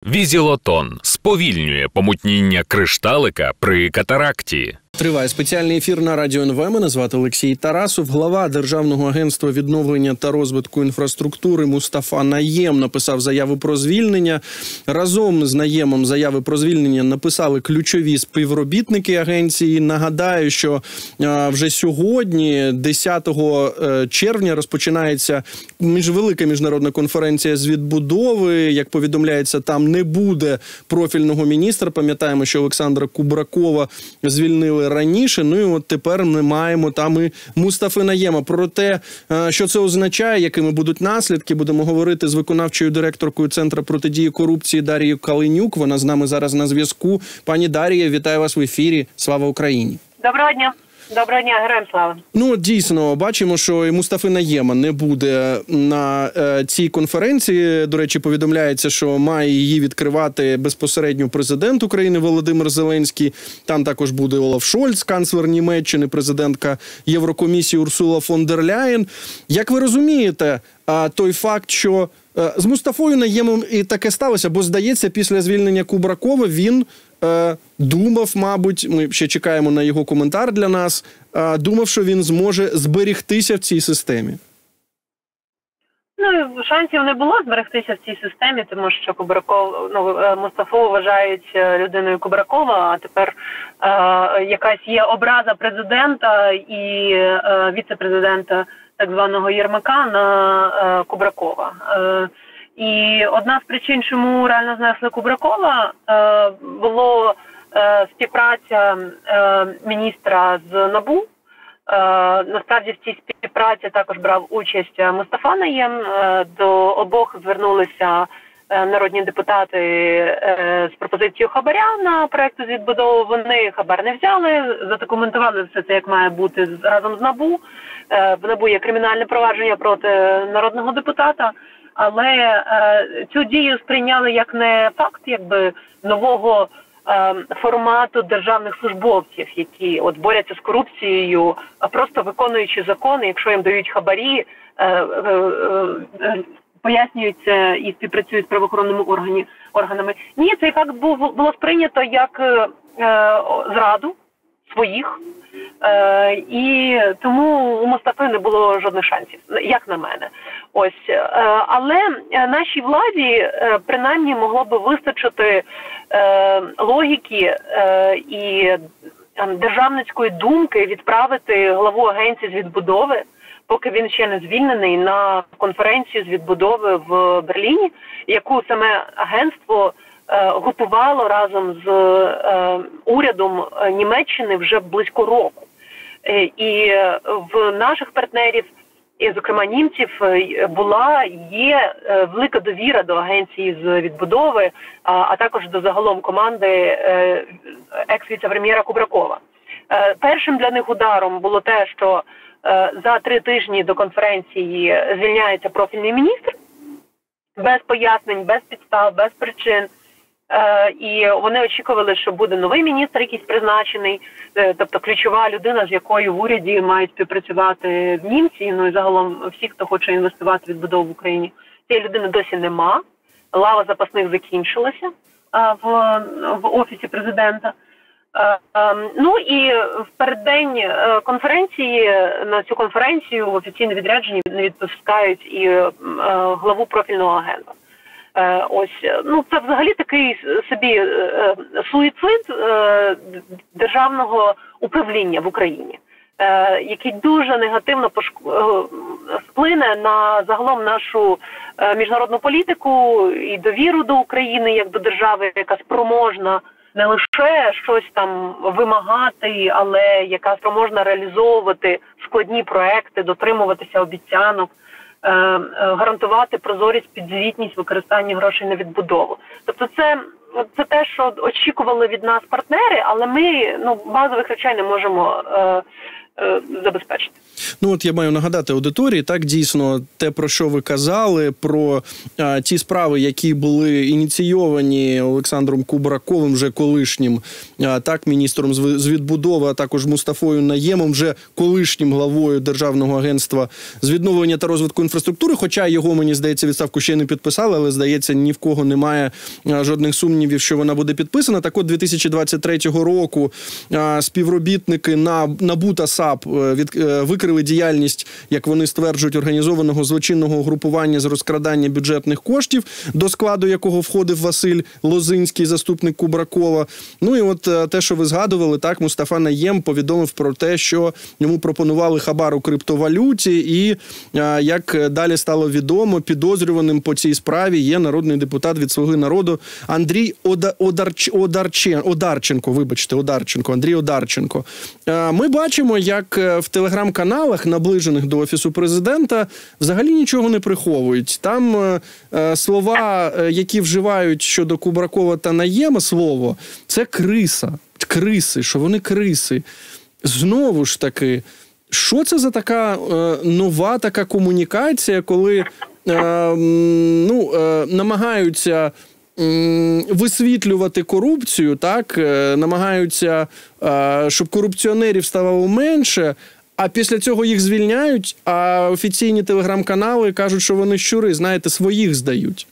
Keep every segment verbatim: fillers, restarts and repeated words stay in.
Візілотон сповільнює помутніння кришталика при катаракті. Триває спеціальний ефір на Радіо ен ве. Мене звати Олексій Тарасов. Глава Державного агентства відновлення та розвитку інфраструктури Мустафа Найєм написав заяву про звільнення. Разом з Найємом заяви про звільнення написали ключові співробітники агенції. Нагадаю, що а, вже сьогодні, десятого червня, розпочинається міжвелика міжнародна конференція з відбудови. Як повідомляється, там не буде профільного міністра. Пам'ятаємо, що Олександра Кубракова звільнили раніше, ну і от тепер ми маємо там і Мустафи Найєма. Про те, що це означає, якими будуть наслідки, будемо говорити з виконавчою директоркою Центру протидії корупції Дарією Калинюк. Вона з нами зараз на зв'язку. Пані Дарія, вітаю вас в ефірі. Слава Україні! Доброго дня! Доброго дня, героям слава. Ну, дійсно, бачимо, що і Мустафи Найєма не буде на е, цій конференції. До речі, повідомляється, що має її відкривати безпосередньо президент України Володимир Зеленський. Там також буде Олаф Шольц, канцлер Німеччини, президентка Єврокомісії Урсула фон дер Ляєн. Як ви розумієте, а, той факт, що е, з Мустафою Найємом і таке сталося, бо, здається, після звільнення Кубракова він е, думав, мабуть, ми ще чекаємо на його коментар для нас, е, думав, що він зможе зберегтися в цій системі. Ну, шансів не було зберегтися в цій системі, тому що Кубраков, ну, Мустафу вважають людиною Кубракова, а тепер е, якась є образа президента і е, віце-президента так званого Єрмака на е, Кубракова. Е, і одна з причин, чому реально знесли Кубракова, е, було е, співпраця е, міністра з НАБУ. Е, насправді в цій співпраці також брав участь Мустафа Найєм. Е, до обох звернулися е, народні депутати е, з пропозицією хабаря на проєкту з відбудови. Вони хабар не взяли, задокументували все це, як має бути, разом з НАБУ. Е, в НАБУ є кримінальне провадження проти народного депутата, але е, цю дію сприйняли як не факт, якби нового формату державних службовців, які от борються з корупцією, просто виконуючи закони, якщо їм дають хабарі, пояснюються і співпрацюють з правоохоронними органі, органами. Ні, цей факт був, було сприйнято як зраду своїх, і тому у Мустафи не було жодних шансів, як на мене. Ось, але нашій владі принаймні могло би вистачити логіки і державницької думки відправити главу агенції з відбудови, поки він ще не звільнений, на конференцію з відбудови в Берліні, яку саме агентство готувало разом з урядом Німеччини вже близько року. І в наших партнерів, і, зокрема, німців, була, є велика довіра до агенції з відбудови, а, а також до загалом команди екс-віце-прем'єра Кубракова. Першим для них ударом було те, що за три тижні до конференції звільняється профільний міністр, без пояснень, без підстав, без причин. І вони очікували, що буде новий міністр якийсь призначений, тобто ключова людина, з якою в уряді мають співпрацювати німці, ну і загалом всі, хто хоче інвестувати в відбудову в Україні. Цієї людини досі нема, лава запасних закінчилася в, в Офісі президента. Ну і в переддень конференції, на цю конференцію в офіційне відрядження не відпускають і главу профільного агентства. Ось, ну це взагалі такий собі е, суїцид е, державного управління в Україні, е, який дуже негативно пошк... е, вплине на загалом нашу е, міжнародну політику і довіру до України як до держави, яка спроможна не лише щось там вимагати, але яка спроможна реалізовувати складні проекти, дотримуватися обіцянок, гарантувати прозорість, підзвітність використання грошей на відбудову. Тобто це, це те, що очікували від нас партнери, але ми ну, базових речей не можемо е, е, забезпечити. Ну от я маю нагадати аудиторії, так, дійсно, те, про що ви казали, про а, ті справи, які були ініційовані Олександром Кубраковим, вже колишнім, а, так, міністром з, з відбудови, а також Мустафою Наємом, вже колишнім главою Державного агентства з відновлення та розвитку інфраструктури, хоча його, мені здається, відставку ще не підписали, але, здається, ні в кого немає а, жодних сумнівів, що вона буде підписана. Так от, дві тисячі двадцять третього року а, співробітники на НАБУ та САП від, викрили діяльність, як вони стверджують, організованого злочинного угрупування з розкрадання бюджетних коштів, до складу якого входив Василь Лозинський, заступник Кубракова. Ну і от те, що ви згадували, так, Мустафа Наєм повідомив про те, що йому пропонували хабар у криптовалюті, і, як далі стало відомо, підозрюваним по цій справі є народний депутат від «Слуги народу» Андрій Ода... Одарч... Одарчен... Одарченко, вибачте, Одарченко, Андрій Одарченко. Ми бачимо, як в телеграм-каналах, наближених до Офісу Президента, взагалі нічого не приховують. Там е, слова, е, які вживають щодо Кубракова та Наєма, слово, це криса, криси, що вони криси. Знову ж таки, що це за така е, нова така комунікація, коли е, ну, е, намагаються висвітлювати корупцію, так, намагаються, щоб корупціонерів ставало менше, а після цього їх звільняють, а офіційні телеграм-канали кажуть, що вони щури, знаєте, своїх здають.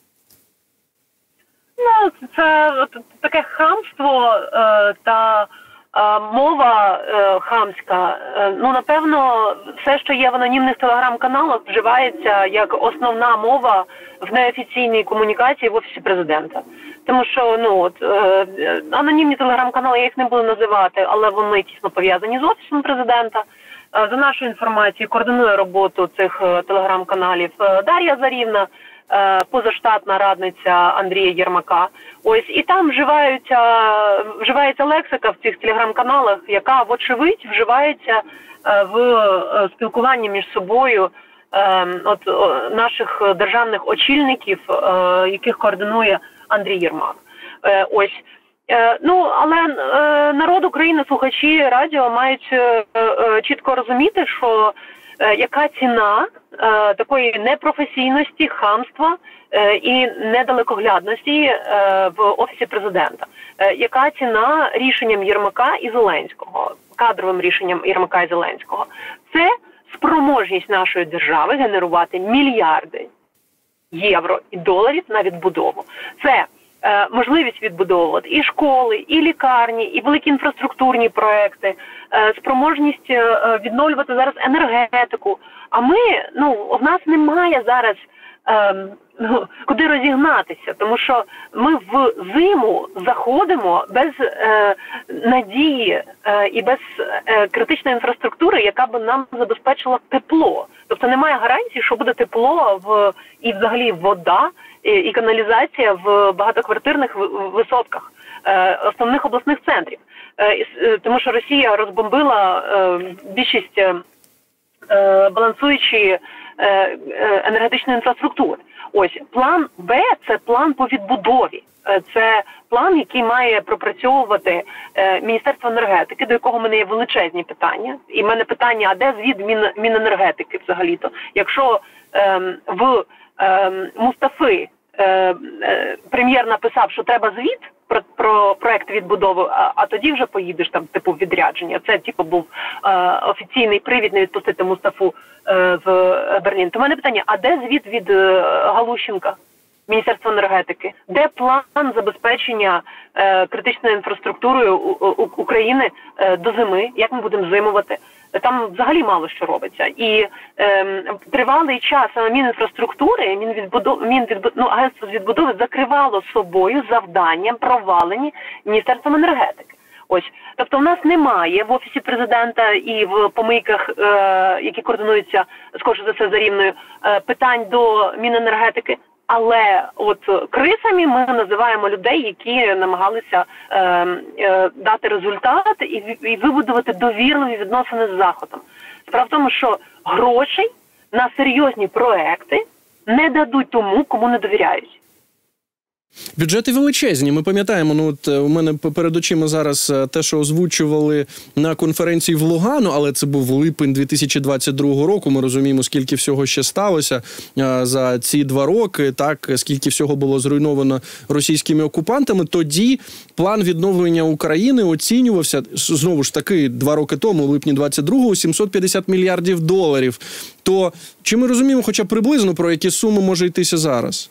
Ну, це таке хамство е, та е, мова е, хамська. Е, ну, напевно, все, що є в анонімних телеграм-каналах, вживається як основна мова в неофіційній комунікації в Офісі Президента. Тому що, ну, от, е, анонімні телеграм-канали, я їх не буду називати, але вони тісно пов'язані з Офісом Президента. Е, за нашою інформацією, координує роботу цих е, телеграм-каналів е, Дар'я Зарівна, е, позаштатна радниця Андрія Єрмака. Ось, і там вживаються, вживається лексика в цих телеграм-каналах, яка, вочевидь, вживається е, в е, спілкуванні між собою от наших державних очільників, яких координує Андрій Єрмак. Ось. Ну, але народ України, слухачі радіо мають чітко розуміти, що яка ціна такої непрофесійності, хамства і недалекоглядності в Офісі Президента. Яка ціна рішенням Єрмака і Зеленського, кадровим рішенням Єрмака і Зеленського. Це спроможність нашої держави генерувати мільярди євро і доларів на відбудову. Це е, можливість відбудовувати і школи, і лікарні, і великі інфраструктурні проекти, е, спроможність е, відновлювати зараз енергетику. А ми, ну, в нас немає зараз е, ну, куди розігнатися, тому що ми в зиму заходимо без е, надії е, і без е, критичної інфраструктури, яка б нам забезпечила тепло. Тобто немає гарантії, що буде тепло в, і взагалі вода і, і каналізація в багатоквартирних висотках е, основних обласних центрів. Е, е, тому що Росія розбомбила е, більшість е, балансуючої е, енергетичної інфраструктури. Ось, план Б – це план по відбудові. Це план, який має пропрацьовувати е, Міністерство енергетики, до якого в мене є величезні питання. І в мене питання, а де звіт Мін, Міненергетики взагалі-то? Якщо е, в е, Мустафи е, е, прем'єр написав, що треба звіт про, про проект відбудови, а, а тоді вже поїдеш там, типу, відрядження. Це, типу, був е, офіційний привід не відпустити Мустафу е, в Берлін. То в мене питання, а де звіт від е, Галущенка? Міністерство енергетики, де план забезпечення е, критичною інфраструктурою у, у, України е, до зими, як ми будемо зимувати. Там взагалі мало що робиться. І е, тривалий час Мінінфраструктури, Мінвідбудов, Мінвідбудов, ну, агентство з відбудови закривало собою завдання, провалені Міністерством енергетики. Ось, тобто в нас немає в Офісі Президента і в помийках, е, які координуються, скоріше за все, за рівною, е, питань до Міненергетики. Але от крисами ми називаємо людей, які намагалися е, е, дати результат і, і вибудувати довірливі відносини з Заходом. Справа в тому, що грошей на серйозні проекти не дадуть тому, кому не довіряють. Бюджети величезні. Ми пам'ятаємо, ну от у мене перед очима зараз те, що озвучували на конференції в Лугану, але це був липень дві тисячі двадцять другого року. Ми розуміємо, скільки всього ще сталося за ці два роки, так, скільки всього було зруйновано російськими окупантами. Тоді план відновлення України оцінювався, знову ж таки, два роки тому, у липні двадцять другого, сімсот п'ятдесят мільярдів доларів. То чи ми розуміємо хоча б приблизно, про які суми може йтися зараз?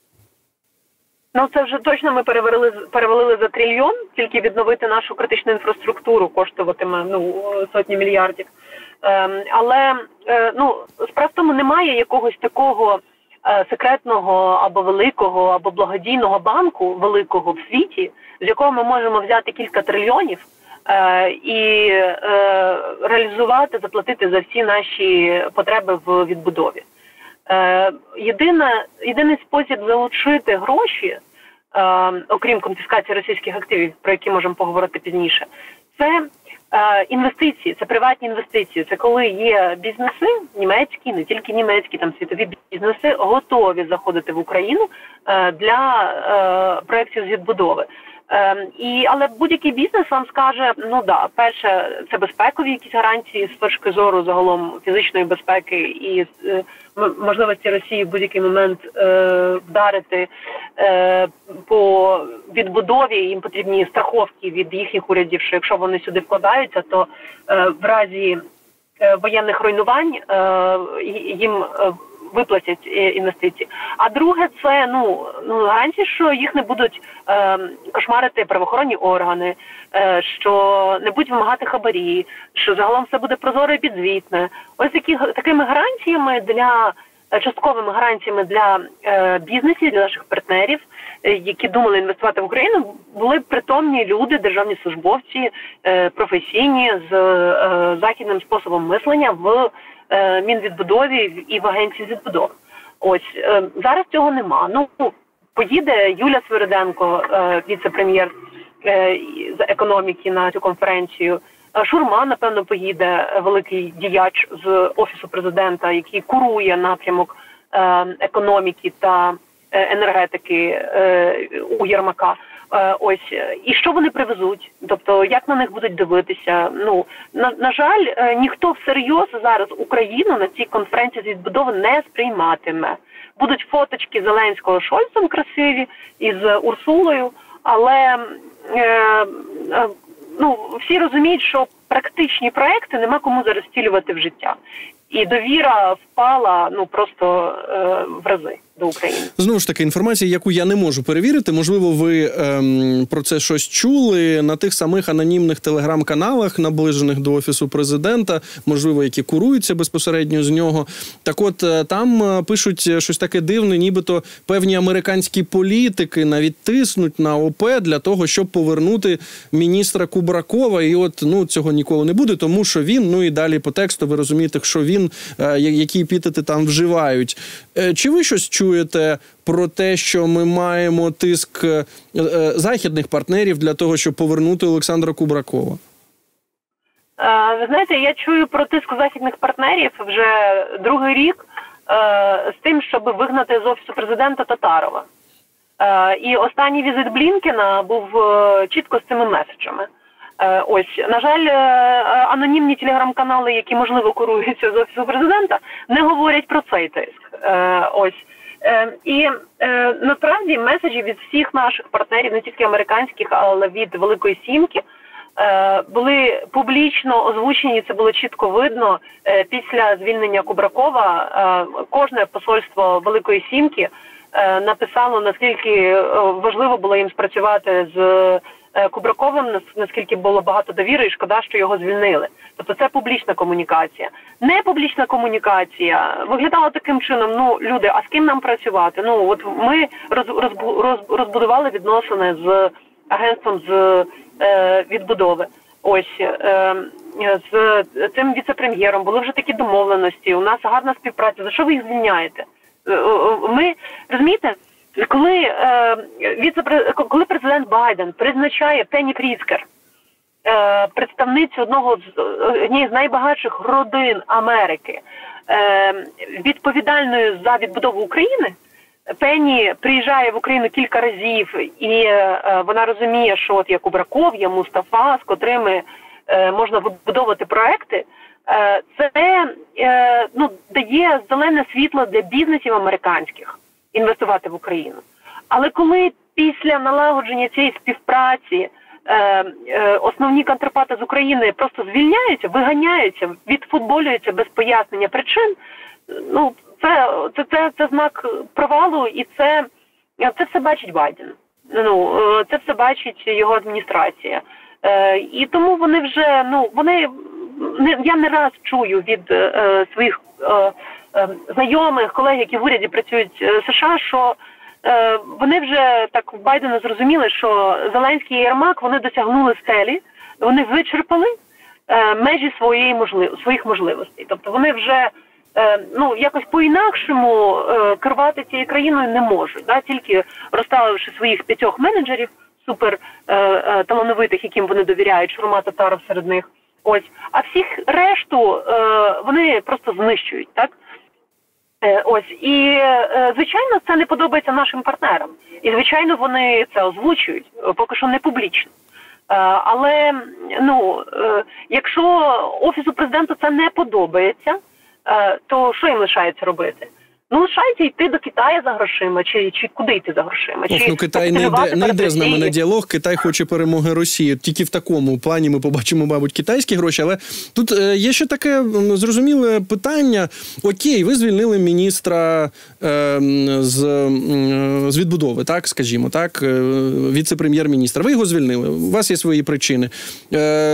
Ну, це вже точно ми перевели, перевалили за трильйон, тільки відновити нашу критичну інфраструктуру коштуватиме, ну, сотні мільярдів. Ем, але, е, ну, справа в тому, немає якогось такого е, секретного або великого, або благодійного банку великого в світі, з якого ми можемо взяти кілька трильйонів е, і е, реалізувати, заплатити за всі наші потреби в відбудові. Е, єдина, єдиний спосіб залучити гроші, е, окрім конфіскації російських активів, про які можемо поговорити пізніше, це е, інвестиції, це приватні інвестиції. Це коли є бізнеси, німецькі, не тільки німецькі, там світові бізнеси, готові заходити в Україну е, для е, проєктів з відбудови. Е, і, але будь-який бізнес вам скаже, ну да, перше, це безпекові якісь гарантії з точки зору загалом фізичної безпеки і е, можливості Росії в будь-який момент е, вдарити е, по відбудові, їм потрібні страховки від їхніх урядів, що якщо вони сюди вкладаються, то е, в разі е, воєнних руйнувань е, їм е, виплатять інвестиції. А друге, це ну, ну гарантії, що їх не будуть е, кошмарити правоохоронні органи, е, що не будуть вимагати хабарі, що загалом все буде прозоро і підзвітне. Ось такі, такими гарантіями для, частковими гарантіями для е, бізнесів, для наших партнерів, е, які думали інвестувати в Україну, були притомні люди, державні службовці, е, професійні, з е, західним способом мислення в Мінвідбудові і в агенції з відбудови. Ось, зараз цього нема. Ну, поїде Юля Свириденко, віце-прем'єр з економіки на цю конференцію. Шурма, напевно, поїде, великий діяч з Офісу Президента, який курує напрямок економіки та енергетики у Єрмака. Ось, і що вони привезуть? Тобто, як на них будуть дивитися? Ну, на, на жаль, ніхто всерйоз зараз Україну на цій конференції з відбудови не сприйматиме. Будуть фоточки Зеленського з Шольцем красиві, із Урсулою, але е, е, ну, всі розуміють, що практичні проекти нема кому зараз втілювати в життя. І довіра впала, ну, просто е, в рази до України. Знову ж таки, інформація, яку я не можу перевірити, можливо, ви ем, про це щось чули на тих самих анонімних телеграм-каналах, наближених до Офісу Президента, можливо, які куруються безпосередньо з нього. Так от, там пишуть щось таке дивне, нібито певні американські політики навіть тиснуть на ОП для того, щоб повернути міністра Кубракова. І от, ну, цього ніколи не буде, тому що він, ну і далі по тексту ви розумієте, що він, які епітети там вживають. Чи ви щось чуєте про те, що ми маємо тиск західних партнерів для того, щоб повернути Олександра Кубракова? Ви знаєте, я чую про тиск західних партнерів вже другий рік з тим, щоб вигнати з Офісу Президента Татарова. І останній візит Блінкена був чітко з цими меседжами. Ось, на жаль, анонімні телеграм-канали, які, можливо, куруються з Офісу Президента, не говорять про цей тиск. Ось. І насправді меседжі від всіх наших партнерів, не тільки американських, але від Великої Сімки, були публічно озвучені, це було чітко видно. Після звільнення Кубракова кожне посольство Великої Сімки написало, наскільки важливо було їм спрацювати з Кубраковим, наскільки було багато довіри, і шкода, що його звільнили. Тобто це публічна комунікація. Не публічна комунікація виглядала таким чином, ну, люди, а з ким нам працювати? Ну, от ми роз, роз, роз, розбудували відносини з агентством з е, відбудови. Ось, е, з цим віце-прем'єром були вже такі домовленості, у нас гарна співпраця. За що ви їх звільняєте? Ми, розумієте, Коли, е, віце, коли президент Байден призначає Пенні Пріцкер, е, представницю одного з, однієї з найбагатших родин Америки, е, відповідальною за відбудову України, Пенні приїжджає в Україну кілька разів, і е, вона розуміє, що от є Кубраков, є Мустафа, з котрими е, можна вибудовувати проекти, е, це е, ну, дає зелене світло для бізнесів американських інвестувати в Україну. Але коли після налагодження цієї співпраці е, е, основні контрапати з України просто звільняються, виганяються, відфутболюються без пояснення причин, ну, Це, це, це, це знак провалу, і це, це все бачить Байден. Ну, це все бачить його адміністрація. Е, і тому вони вже, ну, вони, не, я не раз чую від е, своїх е, е, знайомих, колег, які в уряді працюють в США, що е, вони вже так в Байдена зрозуміли, що Зеленський і Єрмак, вони досягнули стелі, вони вичерпали е, межі своєї можлив, своїх можливостей. Тобто вони вже ну, якось по-інакшому е, керувати цією країною не можуть, да? Тільки розставивши своїх п'ятьох менеджерів, супер е, е, талановитих, яким вони довіряють, Шурма, Татаров серед них, ось, а всіх решту е, вони просто знищують, так? Е, ось, і, е, звичайно, це не подобається нашим партнерам. І, звичайно, вони це озвучують, поки що не публічно. Е, але, ну, е, якщо Офісу Президента це не подобається, то що їм лишається робити? Ну, лишається йти до Китаю за грошима, чи, чи куди йти за грошима? Ох, чи ну, Китай не йде, не йде з нами на діалог, Китай хоче перемоги Росії. Тільки в такому плані ми побачимо, мабуть, китайські гроші. Але тут е, є ще таке зрозуміле питання. Окей, ви звільнили міністра е, з, е, з відбудови, так, скажімо, так, е, віце-прем'єр-міністра. Ви його звільнили, у вас є свої причини. Е,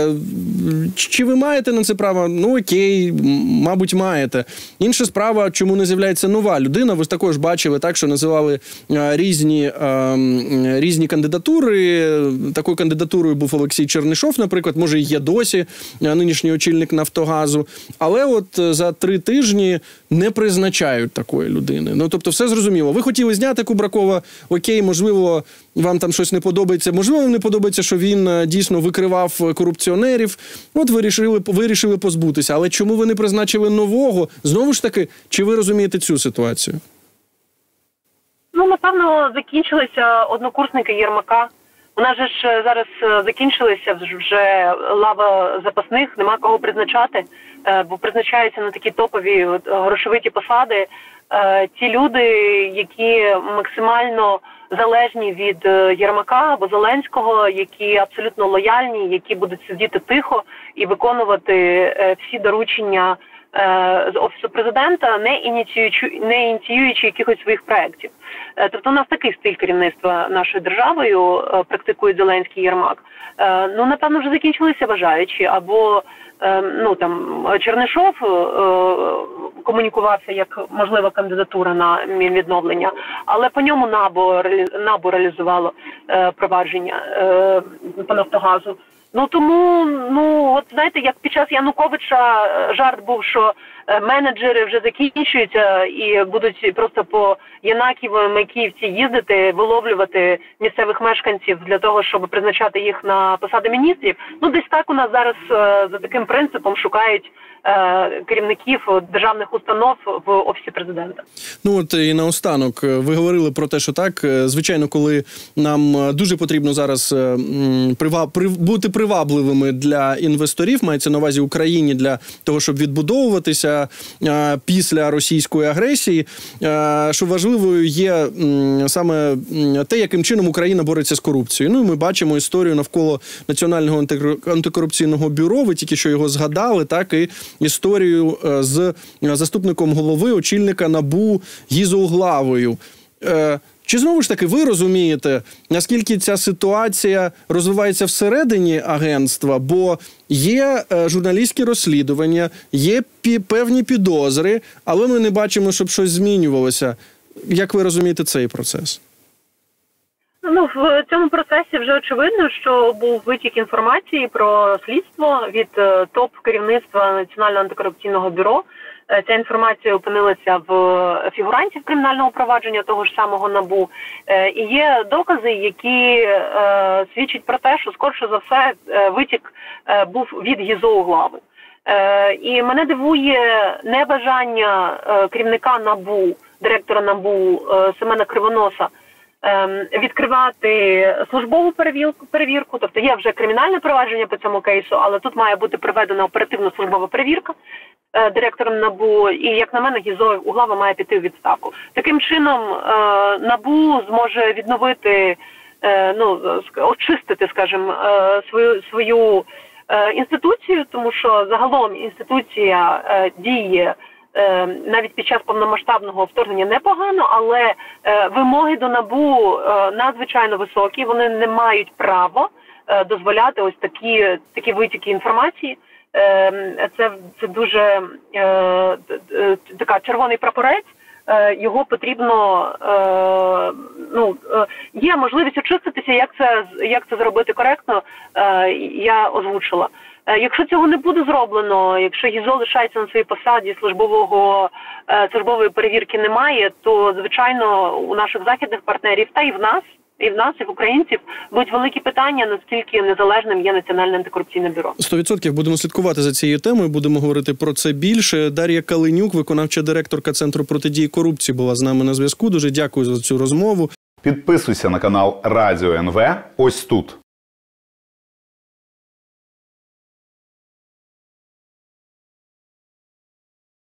чи ви маєте на це право? Ну, окей, мабуть, маєте. Інша справа, чому не з'являється нова людина. Ви також бачили, так, що називали а, різні, а, різні кандидатури. Такою кандидатурою був Олексій Чернишов, наприклад, може і є досі нинішній очільник Нафтогазу. Але от за три тижні не призначають такої людини. Ну, тобто все зрозуміло. Ви хотіли зняти Кубракова, окей, можливо, вам там щось не подобається. Можливо, вам не подобається, що він дійсно викривав корупціонерів. От вирішили, вирішили позбутися. Але чому ви не призначили нового? Знову ж таки, чи ви розумієте цю ситуацію? Ну, напевно, закінчилися однокурсники Єрмака. У нас же ж зараз закінчилися вже лава запасних, нема кого призначати, бо призначаються на такі топові грошовиті посади ті люди, які максимально залежні від Єрмака або Зеленського, які абсолютно лояльні, які будуть сидіти тихо і виконувати всі доручення з Офісу Президента, не ініціюючи, не ініціюючи якихось своїх проєктів. Тобто у нас такий стиль керівництва нашою державою практикує Зеленський і Єрмак. Ну, напевно, вже закінчилися бажаючі, або ну, там, Чернишов комунікувався як можлива кандидатура на Мінвідновлення, але по ньому НАБУ, НАБУ реалізувало провадження по Нафтогазу. Ну, тому, ну, от знаєте, як під час Януковича жарт був, що менеджери вже закінчуються і будуть просто по Янаківу, Майківці їздити, виловлювати місцевих мешканців для того, щоб призначати їх на посади міністрів. Ну, десь так у нас зараз за таким принципом шукають керівників державних установ в Офісі Президента. Ну от і наостанок, ви говорили про те, що так, звичайно, коли нам дуже потрібно зараз прива, при, бути привабливими для інвесторів, мається на увазі Україні для того, щоб відбудовуватися а, після російської агресії, а, що важливою є м, саме те, яким чином Україна бореться з корупцією. Ну, ми бачимо історію навколо Національного антикорупційного бюро, ви тільки що його згадали, так, і історію з заступником голови, очільника НАБУ Гізо Углавою. Чи знову ж таки ви розумієте, наскільки ця ситуація розвивається всередині агентства, бо є журналістські розслідування, є певні підозри, але ми не бачимо, щоб щось змінювалося. Як ви розумієте цей процес? Ну, в цьому процесі вже очевидно, що був витік інформації про слідство від топ-керівництва Національного антикорупційного бюро. Ця інформація опинилася в фігурантів кримінального провадження того ж самого НАБУ. І є докази, які свідчать про те, що, скорше за все, витік був від Гізо Углави. І мене дивує небажання керівника НАБУ директора НАБУ Семена Кривоноса відкривати службову перевірку, перевірку, тобто є вже кримінальне провадження по цьому кейсу, але тут має бути проведена оперативна службова перевірка директором НАБУ, і, як на мене, Гізо Углава має піти у відставку. Таким чином, НАБУ зможе відновити, ну, очистити, скажімо, свою, свою інституцію, тому що загалом інституція діє навіть під час повномасштабного вторгнення непогано, але вимоги до НАБУ надзвичайно високі, вони не мають права дозволяти ось такі, такі витіки інформації. Це, це дуже е, така червоний прапорець, е, його потрібно, е, ну, е, є можливість очиститися, як це, як це зробити коректно, е, я озвучила. Е, якщо цього не буде зроблено, якщо Гізо лишається на своїй посаді, службового, е, службової перевірки немає, то, звичайно, у наших західних партнерів, та і в нас, і в нас, і в українців, будуть великі питання, наскільки незалежним є Національне антикорупційне бюро. Сто відсотків будемо слідкувати за цією темою, будемо говорити про це більше. Дар'я Калинюк, виконавча директорка Центру протидії корупції, була з нами на зв'язку. Дуже дякую за цю розмову. Підписуйся на канал Радіо ен ве ось тут.